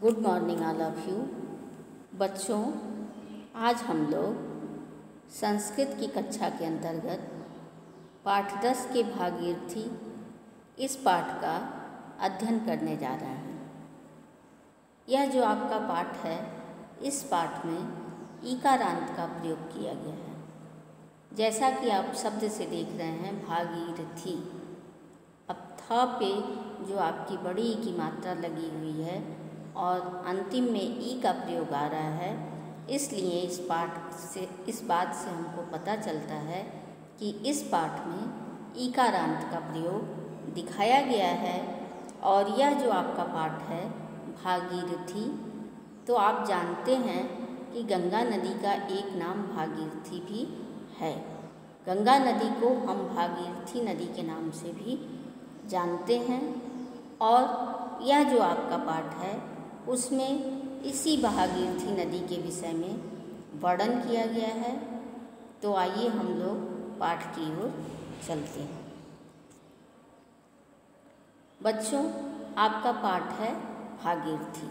Good morning all of you. बच्चों, आज हम लोग संस्कृत की कक्षा के अंतर्गत पाठ 10 के भागीरथी इस पाठ का अध्ययन करने जा रहे हैं। यह जो आपका पाठ है, इस पाठ में ईकारांत का प्रयोग किया गया है। जैसा कि आप शब्द से देख रहे हैं, भागीरथी। अब थ पे जो आपकी बड़ी ई की मात्रा लगी हुई है और अंतिम में ई का प्रयोग आ रहा है, इसलिए इस बात से हमको पता चलता है कि इस पाठ में ईकारांत का प्रयोग दिखाया गया है। और यह जो आपका पाठ है भागीरथी, तो आप जानते हैं कि गंगा नदी का एक नाम भागीरथी भी है। गंगा नदी को हम भागीरथी नदी के नाम से भी जानते हैं। और यह जो आपका पाठ है, उसमें इसी भागीरथी नदी के विषय में वर्णन किया गया है। तो आइए हम लोग पाठ की ओर चलते हैं। बच्चों, आपका पाठ है भागीरथी।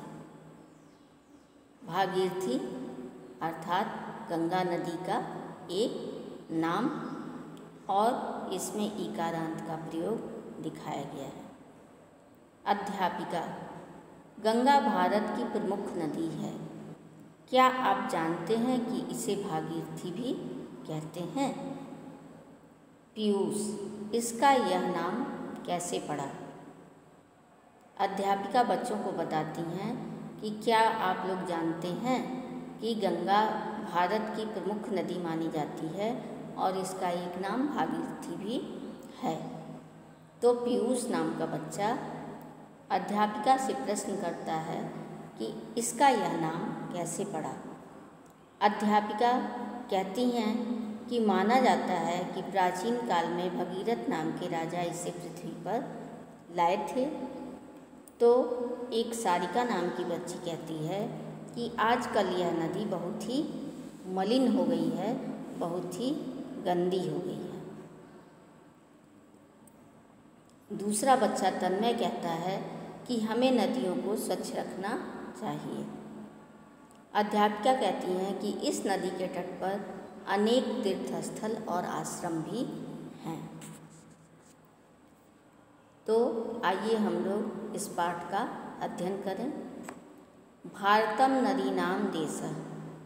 भागीरथी अर्थात गंगा नदी का एक नाम, और इसमें ईकारांत का प्रयोग दिखाया गया है। अध्यापिका, गंगा भारत की प्रमुख नदी है। क्या आप जानते हैं कि इसे भागीरथी भी कहते हैं? पीयूष, इसका यह नाम कैसे पड़ा? अध्यापिका बच्चों को बताती हैं कि क्या आप लोग जानते हैं कि गंगा भारत की प्रमुख नदी मानी जाती है और इसका एक नाम भागीरथी भी है। तो पीयूष नाम का बच्चा अध्यापिका से प्रश्न करता है कि इसका यह नाम कैसे पड़ा। अध्यापिका कहती हैं कि माना जाता है कि प्राचीन काल में भगीरथ नाम के राजा इसे पृथ्वी पर लाए थे। तो एक सारिका नाम की बच्ची कहती है कि आजकल यह नदी बहुत ही मलिन हो गई है, बहुत ही गंदी हो गई है। दूसरा बच्चा तन्मय कहता है कि हमें नदियों को स्वच्छ रखना चाहिए। अध्यापिका कहती हैं कि इस नदी के तट पर अनेक तीर्थस्थल और आश्रम भी हैं। तो आइए हम लोग इस पाठ का अध्ययन करें। भारतम नदीनाम देशः।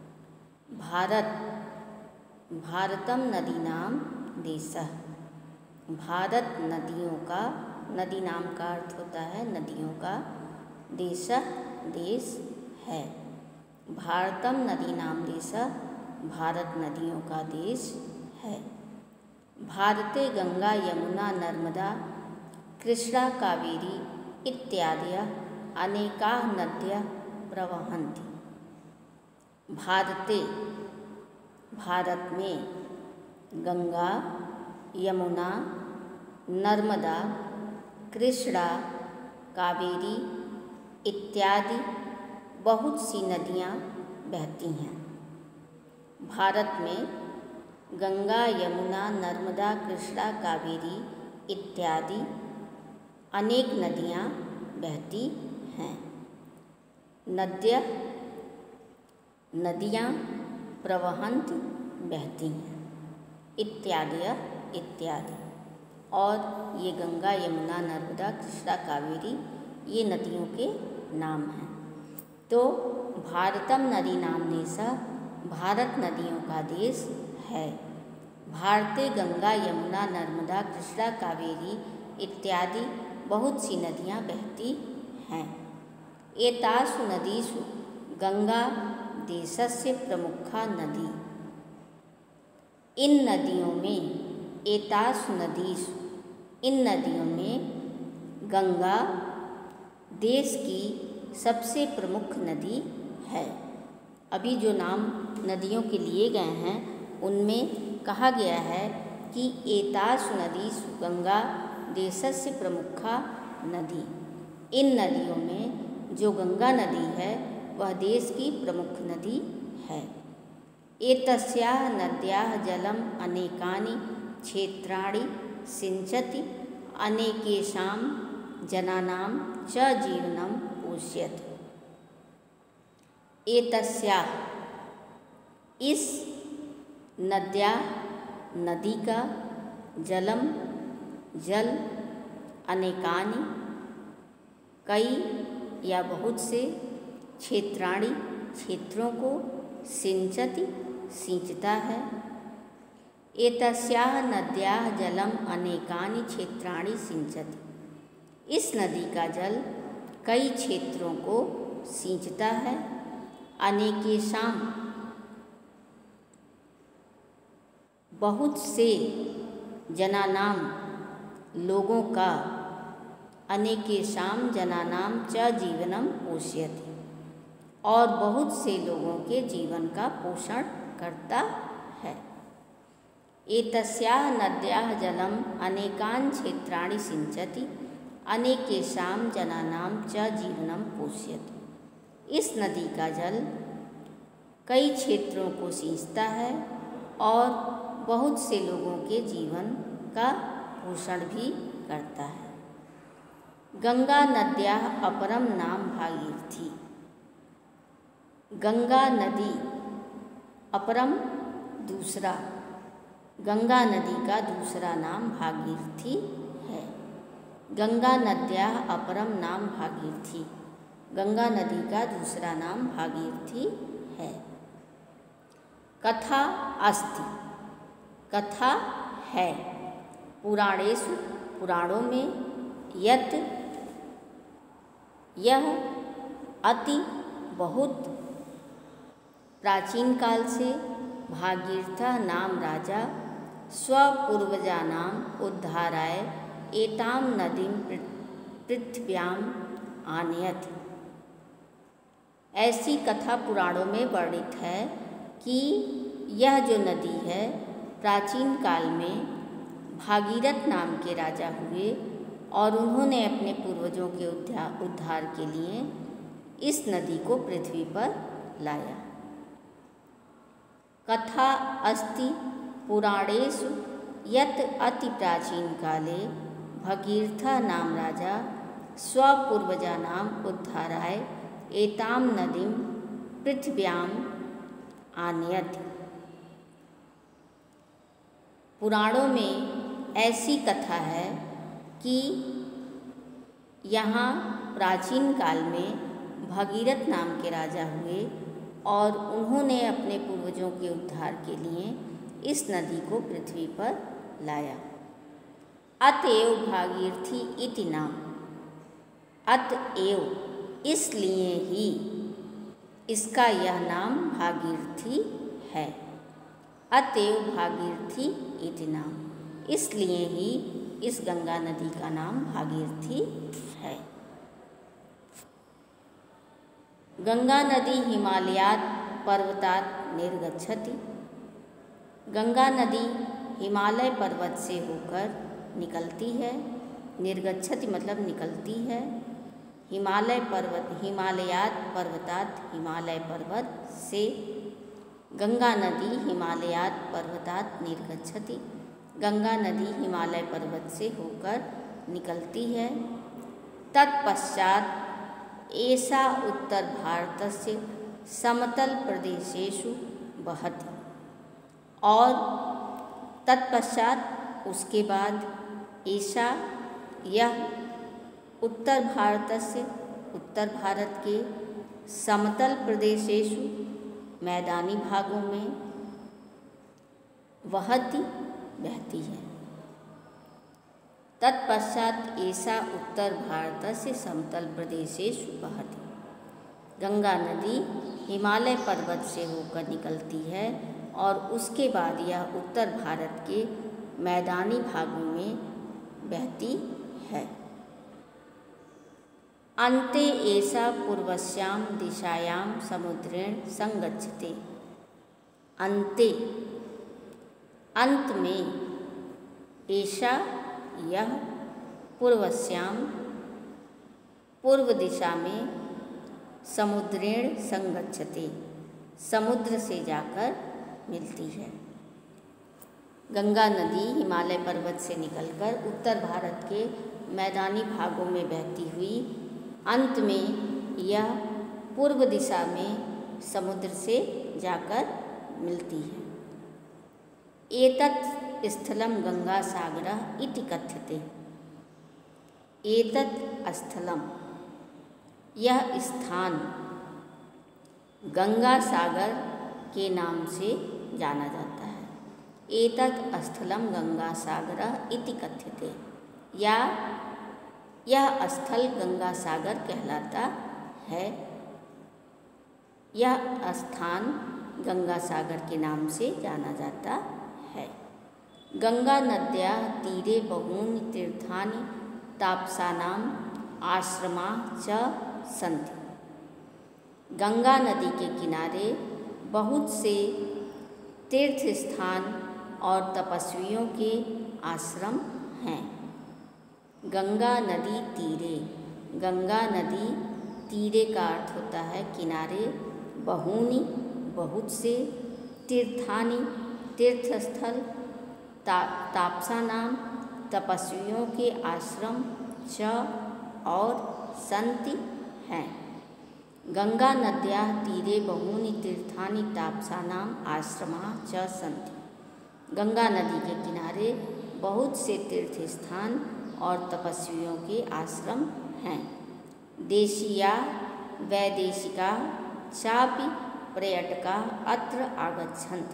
भारतम नदीनाम देशः। भारत नदियों का, नदी नाम का अर्थ होता है नदियों का, देशः देश है। भारतम नदीनाम देशः, भारत नदियों का देश है। भारते गंगा यमुना नर्मदा कृष्णा कावेरी इत्यादयः अनेकाः नद्यः प्रवहन्ति। भारते, भारत में, गंगा, यमुना, नर्मदा, कृष्णा, कावेरी इत्यादि बहुत सी नदियाँ बहती हैं। भारत में गंगा, यमुना, नर्मदा, कृष्णा, कावेरी इत्यादि अनेक नदियाँ बहती हैं। नदियाँ प्रवहन्ति, बहती हैं। इत्यादि, और ये गंगा, यमुना, नर्मदा, कृष्णा, कावेरी ये नदियों के नाम हैं। तो भारतम नदी नाम देशः, भारत नदियों का देश है। भारते गंगा, यमुना, नर्मदा, कृष्णा, कावेरी इत्यादि बहुत सी नदियाँ बहती हैं। एतासु नदीषु गंगा देशस्य प्रमुखा नदी। इन नदियों में, एतासु नदीषु, इन नदियों में गंगा देश की सबसे प्रमुख नदी है। अभी जो नाम नदियों के लिए गए हैं, उनमें कहा गया है कि एतासु नदीषु गंगा देशस्य प्रमुखा नदी। इन नदियों में जो गंगा नदी है, वह देश की प्रमुख नदी है। एतस्याः नद्याः जलम अनेकानि क्षेत्राणि सिंचति, अनेकेषां जनानां च जीवनं पोषयति। एतस्याः इस नद्याः नदी का जलम जल अनेकानि कई या बहुत से क्षेत्राणि क्षेत्रों को सिंचति सींचता है। एतस्याः नद्याः जलम अनेकानि क्षेत्राणि सिंचति इस नदी का जल कई क्षेत्रों को सींचता है। अनेकेषां बहुत से जनानां लोगों का अनेकेषां जनानां च जीवनं पोषयति और बहुत से लोगों के जीवन का पोषण करता है। एतस्याः नद्याः जलम अनेकान् क्षेत्राणि सिंचति अनेकेषां जनानां च जीवनं पोषयति इस नदी का जल कई क्षेत्रों को सींचता है और बहुत से लोगों के जीवन का पोषण भी करता है। गंगा नद्याः अपरम नाम भागीरथी। गंगा नदी अपरम दूसरा, गंगा नदी का दूसरा नाम भागीरथी है। गंगा नद्याः अपरम नाम भागीरथी, गंगा नदी का दूसरा नाम भागीरथी है। कथा अस्ति, कथा है। पुराणेषु पुराणों में यत् यह अति बहुत प्राचीन काल से भागीरथः नाम राजा स्वपूर्वजानाम् उद्धाराय एतां नदीं पृथ्व्याम् आनयत्। ऐसी कथा पुराणों में वर्णित है कि यह जो नदी है प्राचीन काल में भागीरथ नाम के राजा हुए और उन्होंने अपने पूर्वजों के उद्धार के लिए इस नदी को पृथ्वी पर लाया। कथा अस्ति पुराणेषु यत् अति प्राचीन काले भगीरथः नाम राजा स्वपूर्वजानाम् उद्धाराय एतां नदीं पृथ्व्याम् आनयत्। पुराणों में ऐसी कथा है कि यहाँ प्राचीन काल में भगीरथ नाम के राजा हुए और उन्होंने अपने पूर्वजों के उद्धार के लिए इस नदी को पृथ्वी पर लाया। अतएव भागीरथी इति नाम, अतएव इसलिए ही इसका यह नाम भागीरथी है। अतएव भागीरथी इति नाम, इसलिए ही इस गंगा नदी का नाम भागीरथी है। गंगा नदी हिमालयात् पर्वतात् निर्गच्छति। गंगा नदी हिमालय पर्वत से होकर निकलती है। निर्गच्छति मतलब निकलती है। हिमालय पर्वत, हिमालयात् पर्वतात्, हिमालय पर्वत से। गंगा नदी हिमालयात् पर्वतात् निर्गच्छति, गंगा नदी हिमालय पर्वत से होकर निकलती है। तत्पश्चात एषा उत्तर भारतस्य समतल प्रदेशेषु वहति। और तत्पश्चात उसके बाद एषा यह उत्तर भारतस्य, उत्तर भारत के समतल प्रदेशेषु मैदानी भागों में वहति बहती है। तत्पश्चात एषा उत्तर भारतस्य समतल प्रदेशेषु वहति। गंगा नदी हिमालय पर्वत से होकर निकलती है और उसके बाद यह उत्तर भारत के मैदानी भागों में बहती है। अन्ते एषा पूर्वस्यां दिशायां समुद्रेण संगच्छते। अन्ते, अंत में, एषा यह पूर्वस्यां पूर्व दिशा में, समुद्रेण संगच्छते समुद्र से जाकर मिलती है। गंगा नदी हिमालय पर्वत से निकलकर उत्तर भारत के मैदानी भागों में बहती हुई अंत में यह पूर्व दिशा में समुद्र से जाकर मिलती है। एतत् स्थलं गंगासागरः इति कथ्यते। एतत् स्थलं, यह स्थान गंगा सागर के नाम से जाना जाता है। एतत् स्थलं गंगा सागरः इति कथ्यते, या यह स्थल गंगा सागर कहलाता है। यह स्थान गंगा सागर के नाम से जाना जाता है। गंगा नद्याः तीरे बहूनि तीर्थानि तापसानाम् आश्रमाः च सन्ति। गंगा नदी के किनारे बहुत से तीर्थ स्थान और तपस्वियों के आश्रम हैं। गंगा नदी तीरे, गंगा नदी तीरे का अर्थ होता है किनारे, बहूनि बहुत से, तीर्थानि तीर्थस्थल, तापसानाम तपस्वियों के आश्रम, च और संति हैं। गंगा नद्याः तीरे बहूनि तीर्थानि तापसानाम आश्रमाः च सन्ति। गंगा नदी के किनारे बहुत से तीर्थ स्थान और तपस्वियों के आश्रम हैं। देशीया वैदेशिका चापि पर्यटका अत्र आगच्छन्ति।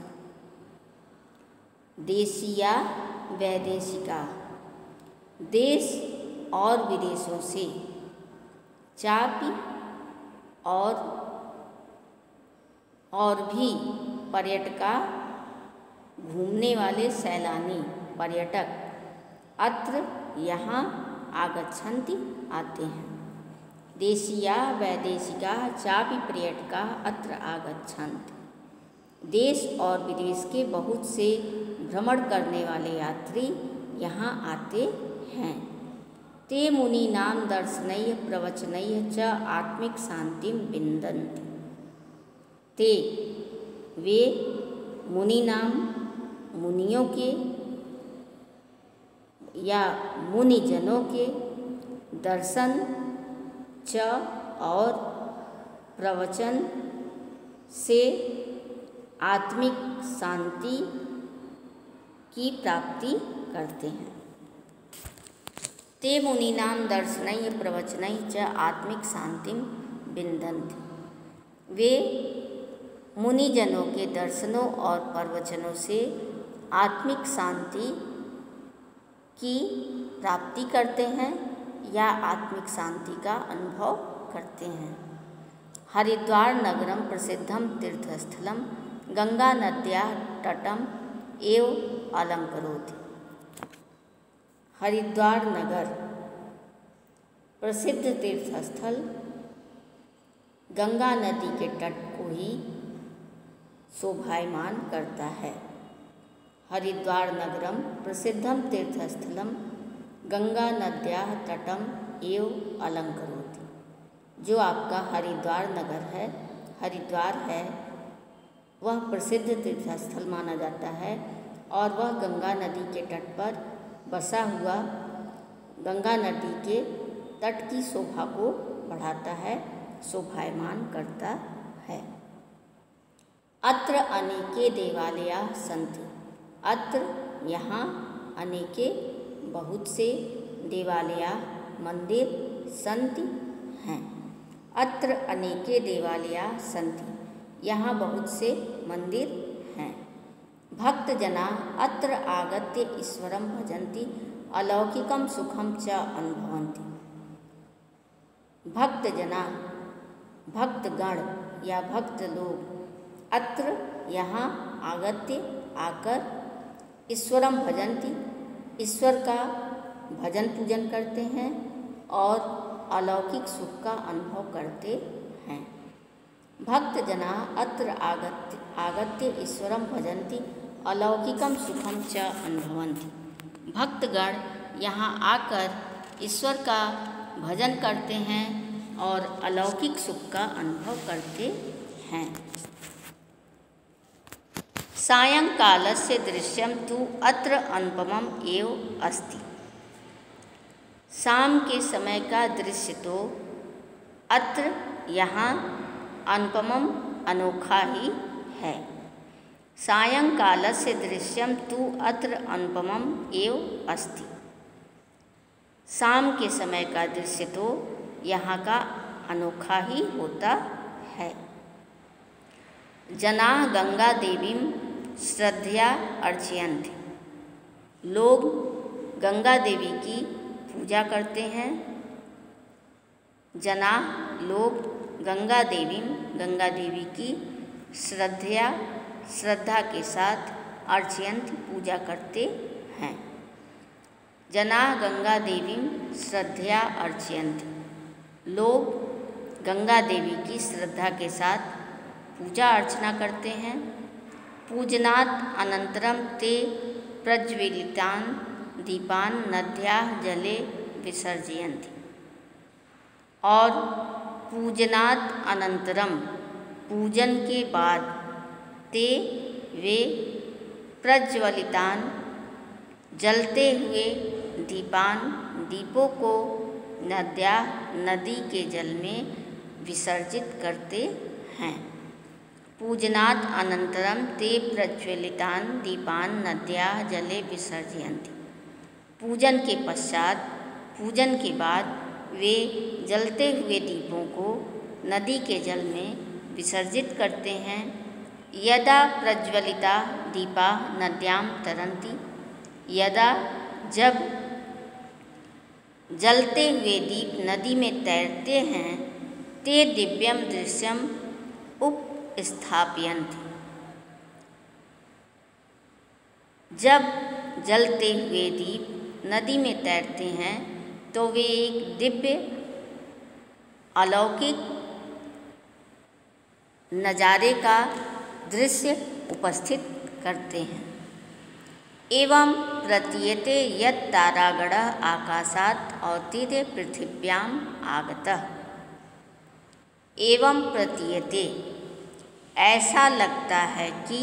देशीया वैदेशिका, देश और विदेशों से, चापि और भी, पर्यटका घूमने वाले सैलानी पर्यटक, अत्र यहाँ आगच्छन्ति आते हैं। देशीया वैदेशिका चापि पर्यटका अत्र आगच्छन्ति। देश और विदेश के बहुत से भ्रमण करने वाले यात्री यहाँ आते हैं। ते मुनीनां दर्शनैः प्रवचनैः च आत्मिक शांतिं विन्दन्ति। ते वे मुनीनां मुनियों के या मुनिजनों के दर्शन च और प्रवचन से आत्मिक शांति की प्राप्ति करते हैं। ते मुनीनां दर्शनैः प्रवचनैः च आत्मिक शांतिं विन्दन्ति। वे मुनिजनों के दर्शनों और प्रवचनों से आत्मिक शांति की प्राप्ति करते हैं या आत्मिक शांति का अनुभव करते हैं। हरिद्वार नगरम प्रसिद्धम तीर्थस्थलम गंगा नद्याः तटम एव अलंकरोति। हरिद्वार नगर प्रसिद्ध तीर्थस्थल गंगा नदी के तट को ही शोभायमान करता है। हरिद्वार नगरम प्रसिद्धम तीर्थस्थलम गंगा नद्याः तटम एव अलंकरोति। जो आपका हरिद्वार नगर है, हरिद्वार है, वह प्रसिद्ध तीर्थस्थल माना जाता है और वह गंगा नदी के तट पर बसा हुआ गंगा नदी के तट की शोभा को बढ़ाता है, शोभायमान करता है। अत्र अनेके देवालयाः सन्ति। अत्र यहाँ अनेके बहुत से देवालयाः मंदिर सन्ति हैं। अत्र अनेके देवालयाः सन्ति, यहाँ बहुत से मंदिर हैं। भक्तजना अत्र आगत्य ईश्वरं भजन्ति अलौकिकं सुखं च अनुभवन्ति। भक्तजना, भक्तगण या भक्त लोग अत्र यहाँ आगत्य आकर ईश्वरं भजन्ति, ईश्वर का भजन पूजन करते हैं और अलौकिक सुख का अनुभव करते हैं। भक्तजना अत्र आगत्य ईश्वरं भजन्ति अलौकिकं सुखं च अनुभवन्ति। भक्तगण यहाँ आकर ईश्वर का भजन करते हैं और अलौकिक सुख का अनुभव करते हैं। सायंकालस्य दृश्यं तु अत्र अनुपमम् एव अस्ति। शाम के समय का दृश्य तो अत्र यहाँ अनुपमम अनोखा ही है। सायंकालस्य दृश्यम तु अत्र अनुपमम एव अस्ति। शाम के समय का दृश्य तो यहाँ का अनोखा ही होता है। जनाः गंगा देवीं श्रद्धया अर्चयन्ति। लोग गंगा देवी की पूजा करते हैं। जनाः लोग गंगा देवी की श्रद्धा के साथ अर्चयन्ति पूजा करते हैं। जनाः गंगा देवीं श्रद्धया अर्चयन्ति। लोग गंगा देवी की श्रद्धा के साथ पूजा अर्चना करते हैं। पूजनात् अनंतरम ते प्रज्वलितान् दीपान् नद्याः जले विसर्जयन्ति। और पूजनात् अनंतरम पूजन के बाद ते वे प्रज्वलितान् जलते हुए दीपों को नदी के जल में विसर्जित करते हैं। पूजनात् अनंतरम ते प्रज्वलितान् दीपान् नद्याः जले विसर्जयन्ति। पूजन के पश्चात पूजन के बाद वे जलते हुए दीपों को नदी के जल में विसर्जित करते हैं। यदा प्रज्वलिता दीपा नद्यां तरन्ति। यदा जब जलते हुए दीप नदी में तैरते हैं ते दिव्यम दृश्यम उपस्थापयन्ति। जब जलते हुए दीप नदी में तैरते हैं तो वे एक दिव्य अलौकिक नज़ारे का दृश्य उपस्थित करते हैं। एवं प्रतीयते यत् तारागणः आकाशात् अवतीर्य पृथिव्याम् आगतः। एवं प्रतीयते ऐसा लगता है कि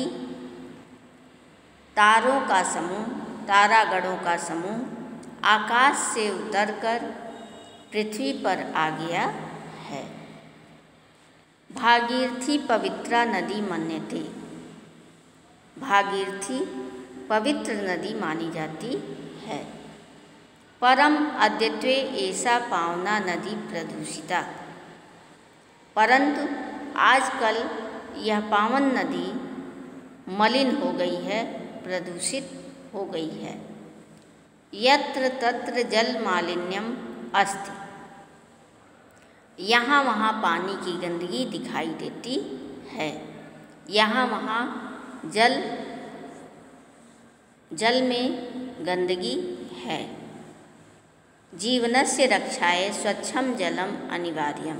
तारागणों का समूह आकाश से उतरकर पृथ्वी पर आ गया है। भागीरथी पवित्रा नदी मन्यते। भागीरथी पवित्र नदी मानी जाती है। परम अद्यत्वे ऐसा पावना नदी प्रदूषिता। परंतु आजकल यह पावन नदी मलिन हो गई है, प्रदूषित हो गई है। यत्र तत्र जल मालिन्यम अस्ति। यहाँ वहाँ पानी की गंदगी दिखाई देती है। यहाँ वहाँ जल में गंदगी है। जीवनस्य रक्षाय स्वच्छम जलम अनिवार्यम।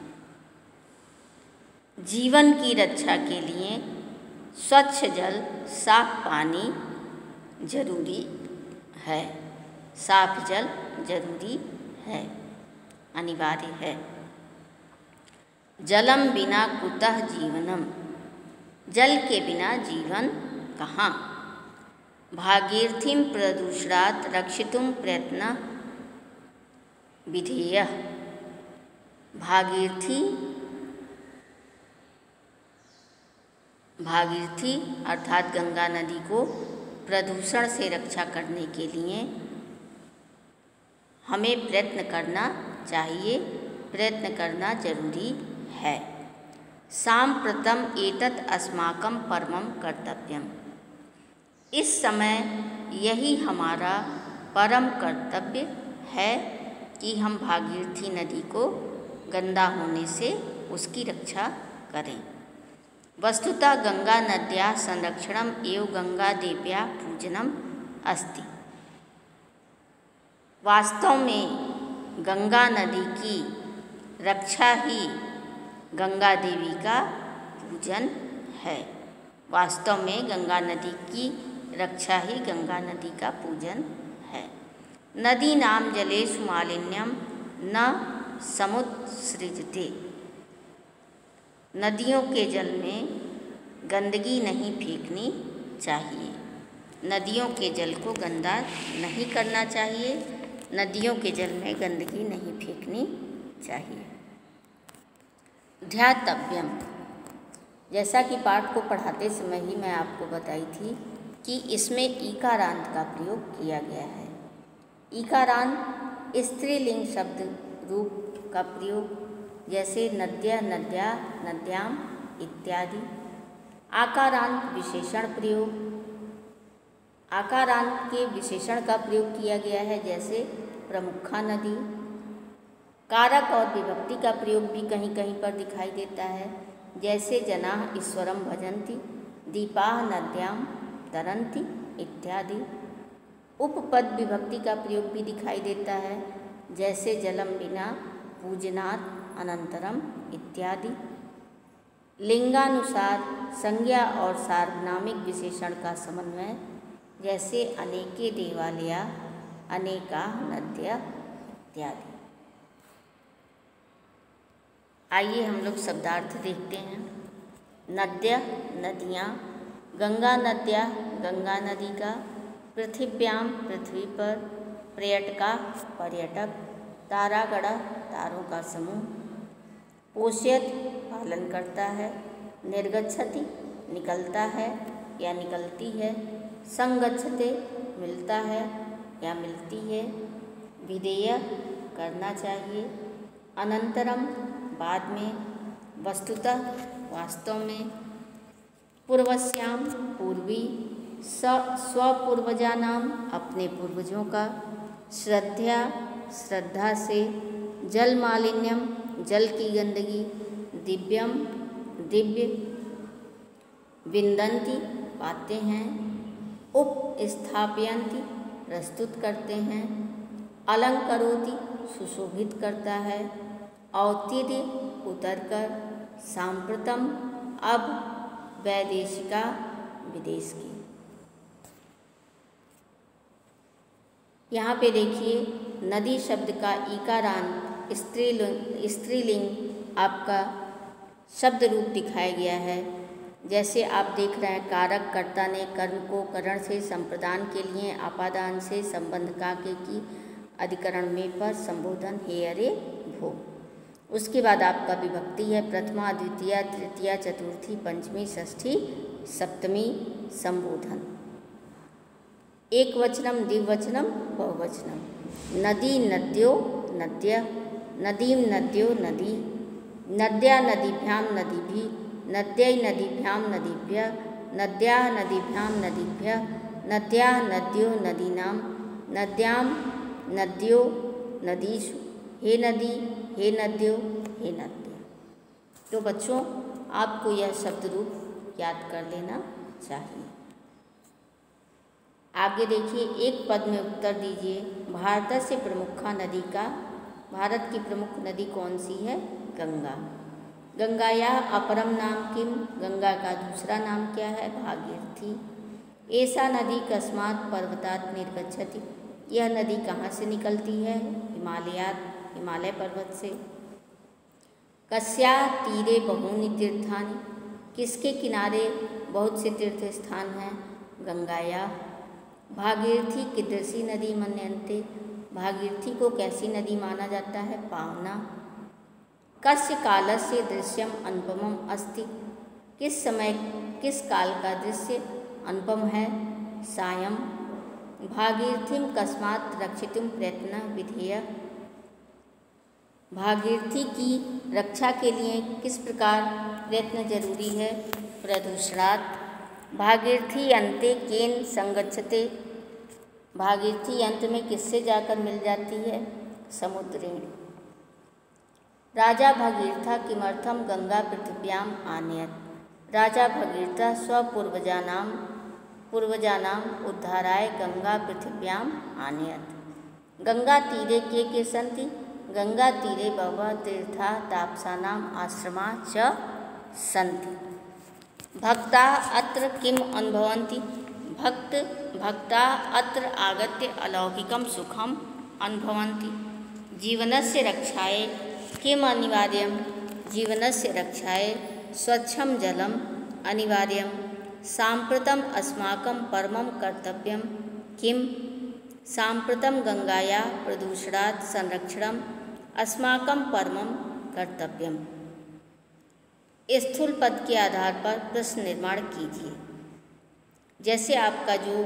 जीवन की रक्षा के लिए स्वच्छ जल, साफ पानी जरूरी है। साफ जल जरूरी है, अनिवार्य है। जलम बिना कुतः जीवनम। जल के बिना जीवन कहाँ। भागीरथीं प्रदूषणात् रक्षितुं प्रयत्नः विधेयः। भागीरथी अर्थात गंगा नदी को प्रदूषण से रक्षा करने के लिए हमें प्रयत्न करना चाहिए, प्रयत्न करना जरूरी है। साम्प्रतम एतत् अस्माकं परमं कर्तव्यम्। इस समय यही हमारा परम कर्तव्य है कि हम भागीरथी नदी को गंदा होने से उसकी रक्षा करें। वस्तुतः गंगा नद्या संरक्षणम एवं गंगा देव्या पूजनम अस्ति। वास्तव में गंगा नदी की रक्षा ही गंगा देवी का पूजन है। वास्तव में गंगा नदी की रक्षा ही गंगा नदी का पूजन है। नदी नाम जलेषु मालिन्यम न समुत्सृजते। नदियों के जल में गंदगी नहीं फेंकनी चाहिए। नदियों के जल को गंदा नहीं करना चाहिए। नदियों के जल में गंदगी नहीं फेंकनी चाहिए। ध्यातव्यम। जैसा कि पाठ को पढ़ाते समय ही मैं आपको बताई थी कि इसमें ईकारांत का प्रयोग किया गया है। ईकारांत स्त्रीलिंग शब्द रूप का प्रयोग, जैसे नद्य, नद्या, नद्याम इत्यादि। आकारांत विशेषण प्रयोग, आकारांत के विशेषण का प्रयोग किया गया है, जैसे प्रमुखा नदी। कारक और विभक्ति का प्रयोग भी कहीं कहीं पर दिखाई देता है, जैसे जनाः ईश्वरम भजन्ति, दीपाः नद्याम तरन्ति इत्यादि। उपपद विभक्ति का प्रयोग भी दिखाई देता है, जैसे जलम विना पूजनात् अनंतरम इत्यादि। लिंगानुसार संज्ञा और सार्वनामिक विशेषण का समन्वय, जैसे अनेके देवालया, अनेका नद्या इत्यादि। आइए हम लोग शब्दार्थ देखते हैं। नद्या नदियाँ, गंगा नद्या गंगा नदी का, पृथिव्याम पृथ्वी पर, पर्यटका पर्यटक, तारागण तारों का समूह, पोष्यत पालन करता है, निर्गच्छति निकलता है या निकलती है, संगच्छते मिलता है या मिलती है, विधेय करना चाहिए, अनंतरम बाद में, वस्तुतः वास्तव में, पूर्वस्याम पूर्वी, स्वपूर्वजानाम अपने पूर्वजों का, श्रद्धा श्रद्धा से, जल मालिन्यम जल की गंदगी, दिव्यम दिव्य, विन्दन्ति पाते हैं, उपस्थापयन्ति प्रस्तुत करते हैं, अलंकरोति सुशोभित करता है, औत्तीर्य उतरकर, सांप्रतम अब, वैदेशिका विदेश की। यहाँ पे देखिए नदी शब्द का ईकारांत स्त्रीलिंग आपका शब्द रूप दिखाया गया है। जैसे आप देख रहे हैं, कारक कर्ता ने कर्म को करण से संप्रदान के लिए आपादान से संबंध काके की अधिकरण में पर संबोधन हे अरे भो। उसके बाद आपका विभक्ति है प्रथमा, द्वितीया, तृतीया, चतुर्थी, पंचमी, षष्ठी, सप्तमी संबोधन। एक वचनम, द्विवचनम, बहुवचनम। नदी नद्यो नद्य, नदीम नद्यो नदी, नद्या नदीभ्याम नदीभिः, नद्यै नदीभ्यां नदीभ्यः, नद्याः नदीभ्यां नदीभ्यः, नद्याः नद्यो नदीनां, नद्यां नद्यो नदीषु, हे नदी, हे नद्यो, हे नद्य। तो बच्चों, आपको यह शब्द रूप याद कर लेना चाहिए। आगे देखिए, एक पद में उत्तर दीजिए। भारत से प्रमुखा नदी का, भारत की प्रमुख नदी कौन सी है? गंगा। गंगायाः अपरम नाम किम, गंगा का दूसरा नाम क्या है? भागीरथी। एषा नदी कस्मात् पर्वतात् निर्गच्छति, यह नदी कहाँ से निकलती है? हिमालयात्, हिमालय पर्वत से। कस्याः तीरे बहूनि तीर्थानि, किसके किनारे बहुत से तीर्थ स्थान हैं? गंगायाः। भागीरथी कीदृशी नदी मन्यन्ते, भागीरथी को कैसी नदी माना जाता है? पावना। कस्य कालस्य दृश्यम अनुपमम अस्ति, किस समय किस काल का दृश्य अनुपम है? सायं। भागीरथीं कस्मात् रक्षितुं प्रयत्नः विधेयः, भागीरथी की रक्षा के लिए किस प्रकार प्रयत्न जरूरी है? प्रदूषणात्। भागीरथी अन्ते केन संगच्छते, भागीरथी अंत में किससे जाकर मिल जाती है? समुद्रेण। राजा भगीरथ किमर्थम गंगा पृथिव्याम आनयत, राजा भगीरथ पूर्वजानाम उद्धाराय गंगा पृथिव्याम आनयत। गंगा तीरे के सन्ति, गंगा तीरे बहवः तीर्था तापसानाम आश्रमा च सन्ति। भक्ता अत्र किम अनुभवन्ति, भक्ता अत्र आगत्य अलौकिकं सुखम अनुभवन्ति। जीवनस्य रक्षायै किम अनिवार्यं, जीवनस्य रक्षायै स्वच्छं जलम अनिवार्यं। साम्प्रतम् अस्माकं परमं कर्तव्यं किम, साम्प्रतं गंगायाः प्रदूषणात् संरक्षणम् अस्माकं परमं कर्तव्यम्। स्थूल पद के आधार पर प्रश्न निर्माण कीजिए। जैसे आपका जो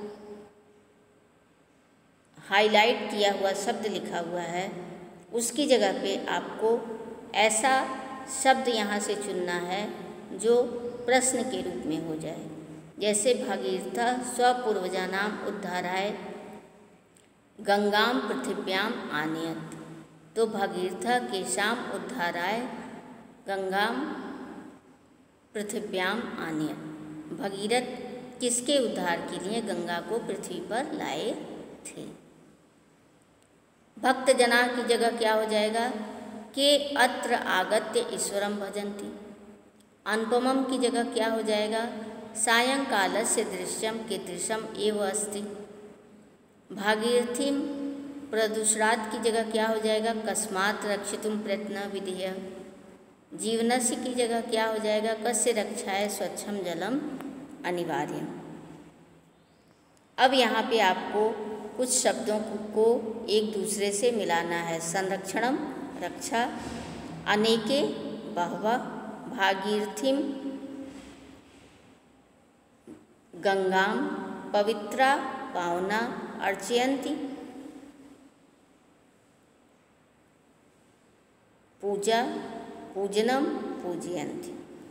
हाईलाइट किया हुआ शब्द लिखा हुआ है उसकी जगह पे आपको ऐसा शब्द यहाँ से चुनना है जो प्रश्न के रूप में हो जाए। जैसे भागीरथ स्वपूर्वजानाम उद्धाराय गंगाम पृथिव्याम आनयत। तो भागीरथ केशाम उद्धाराय गंगाम पृथिव्याम आनयत। भगीरथ किसके उद्धार के लिए गंगा को पृथ्वी पर लाए थे। भक्त जना की जगह क्या हो जाएगा के अत्र आगत्य ईश्वरम भजन्ति। अनुपमम की जगह क्या हो जाएगा सायंकालस्य दृश्यम कीदृशम एव अस्ति। भागीरथीम प्रदूषणात् की जगह क्या हो जाएगा कस्मात् रक्षितुम प्रयत्न विधेय। जीवनस्य की जगह क्या हो जाएगा कस्य रक्षाय स्वच्छम जलम अनिवार्यम। अब यहाँ पे आपको कुछ शब्दों को एक दूसरे से मिलाना है। संरक्षणम रक्षा, अनेके बहवः, भागीरथीम गंगाम पवित्रा पावना अर्चयन्ति। पूजा पूजनम पूजयन्ति।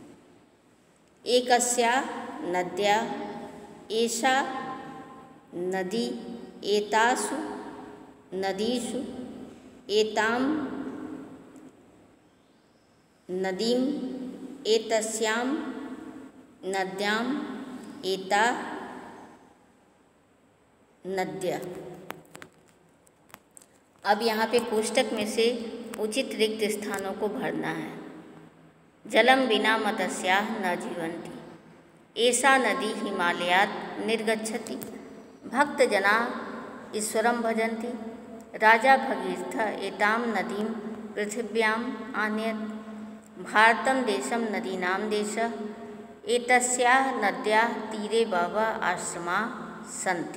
एकस्याः नद्याः एषा नदी एतासु नदीषु एतां नदीं एतस्यां नद्यां एता नद्यः। अब यहाँ पे कोष्टक में से उचित रिक्त स्थानों को भरना है। जलम विना मत्स्याः न जीवन्ति। एषा नदी हिमालयात् निर्गच्छति। भक्तजना ईश्वरं भजन्ति। राजा भगीरथ एतां नदीं पृथिव्याम् आनयत्। भारतं देशं नदीनां देशः। एतस्याः नद्याः तीरे बहवः आश्रमाः सन्ति।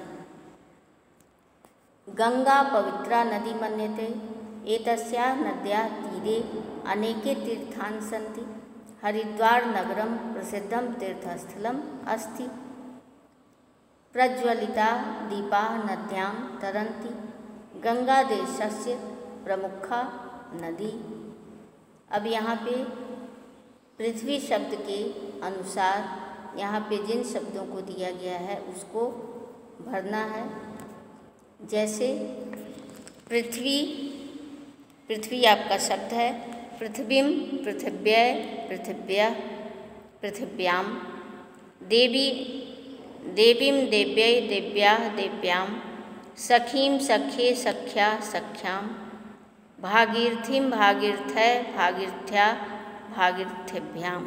गंगा पवित्रा नदी मन्यते। एतस्याः नद्याः तीरे अनेके तीर्थानि सन्ति। हरिद्वार नगरं प्रसिद्धं तीर्थस्थलम् अस्ति। प्रज्वलिता दीपाः नद्यां तरन्ति। गंगा देशस्य प्रमुखा नदी। अब यहाँ पे पृथ्वी शब्द के अनुसार यहाँ पे जिन शब्दों को दिया गया है उसको भरना है। जैसे पृथ्वी, पृथ्वी आपका शब्द है। पृथ्वीम पृथिव्यै पृथिव्यः पृथिव्यां। देवी देवीं देव्यै देव्याः देव्यां। सखीं सख्ये सख्या सख्यां। भागीरथीं भागीरथै भागीरथ्या भागीरथ्यभ्यां।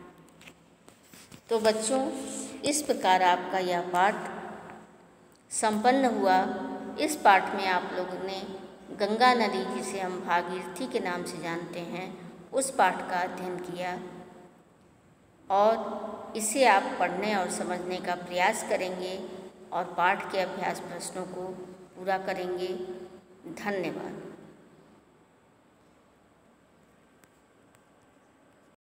तो बच्चों इस प्रकार आपका यह पाठ संपन्न हुआ। इस पाठ में आप लोगों ने गंगा नदी जिसे हम भागीरथी के नाम से जानते हैं उस पाठ का अध्ययन किया और इसे आप पढ़ने और समझने का प्रयास करेंगे और पाठ के अभ्यास प्रश्नों को पूरा करेंगे। धन्यवाद।